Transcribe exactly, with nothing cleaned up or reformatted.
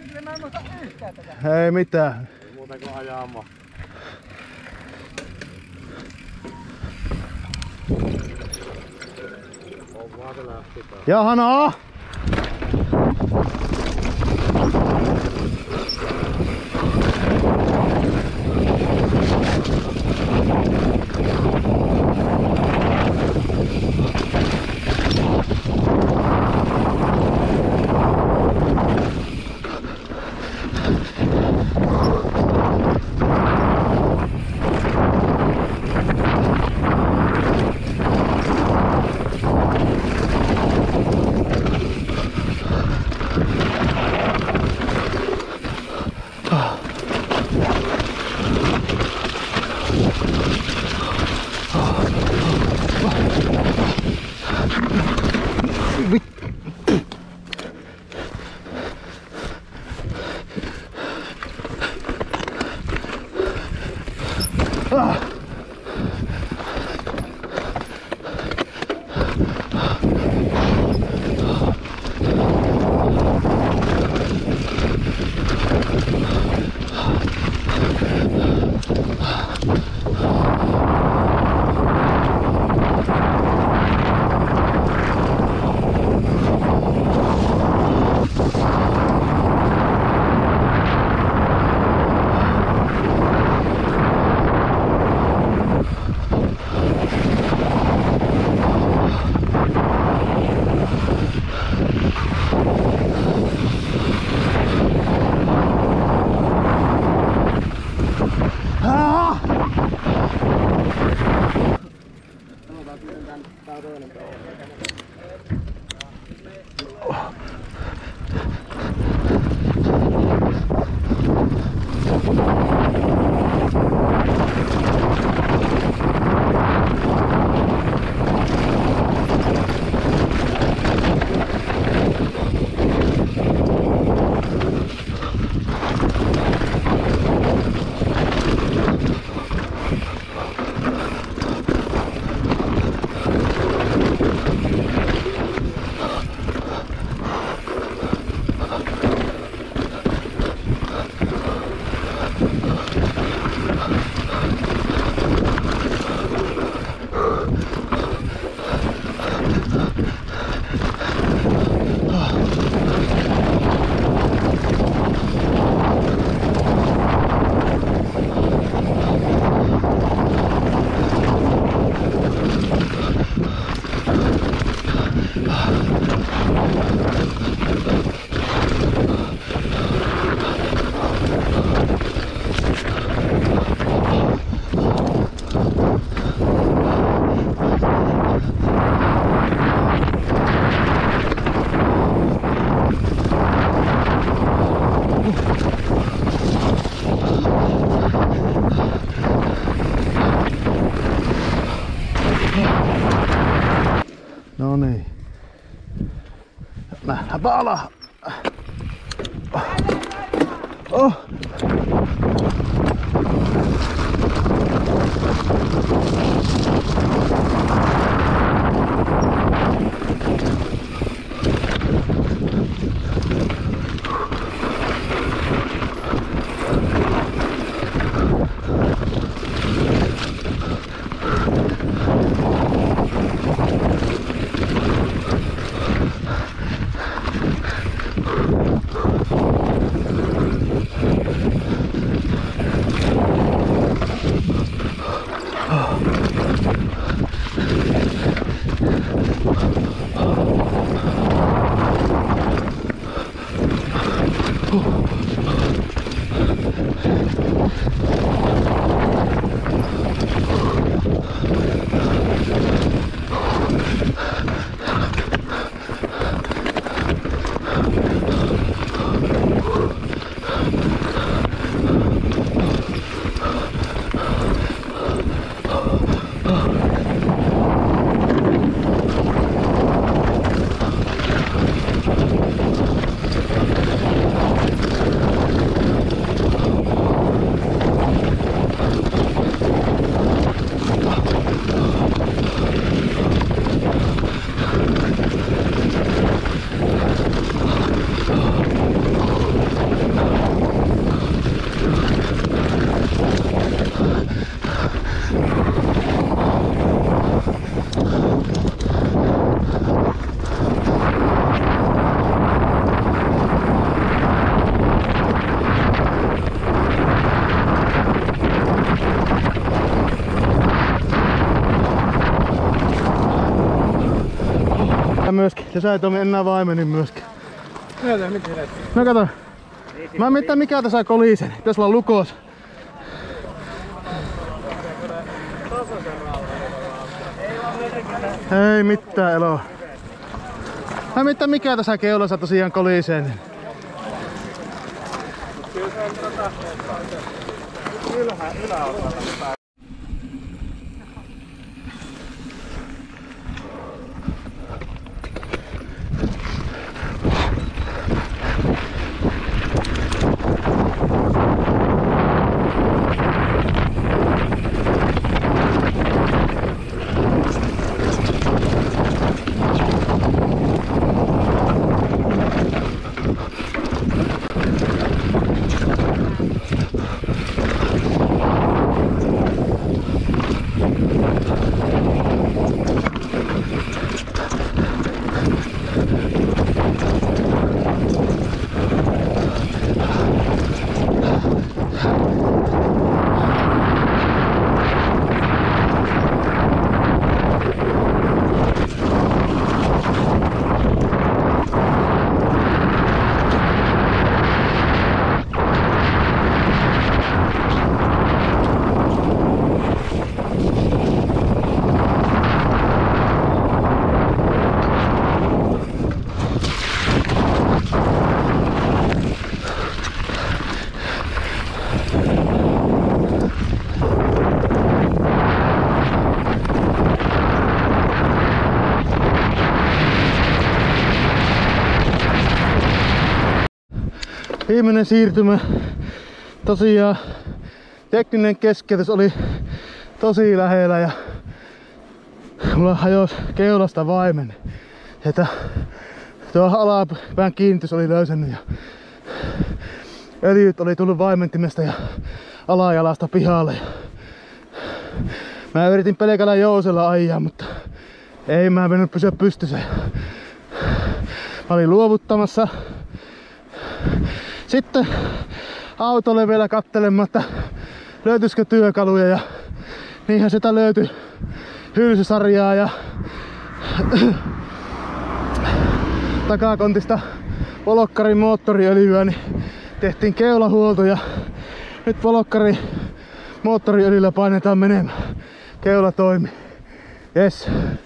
Mä en muista yhtään tätä. Ei mitään. Ei muuta kuin ajamaan. On vaan se lähti taas. Jahana! No niin. Nähdään palaa. Oh. Ja sä et toimi enää vaimenin myöskin. Näytä nyt herätti. No kato. Mä en mitään mikä tässä kolisen. Pitäis olla lukos. Ei mitään eloa. Mä en mitään mikä tässä keulassa tosiaan kolisee. Ylhä, yläosalla. Viimeinen siirtymä. Tosiaan tekninen keskeytys oli tosi lähellä ja mulla hajosi keulasta vaimen. Että tuo alapään kiinnitys oli löysennyt ja öljyt oli tullut vaimentimesta ja alajalasta pihalle. Mä yritin pelkällä jousella ajaa, mutta ei mä mennyt pysyä pystyssä. Mä olin luovuttamassa. Sitten autolle vielä kattelematta löytyisikö työkaluja ja niinhän sitä löytyi hylsysarjaa ja takakontista Volokkarin moottoriöljyä, niin tehtiin keulahuolto ja nyt Volokkarin moottoriöljyllä painetaan menemään. Keula toimi. Yes.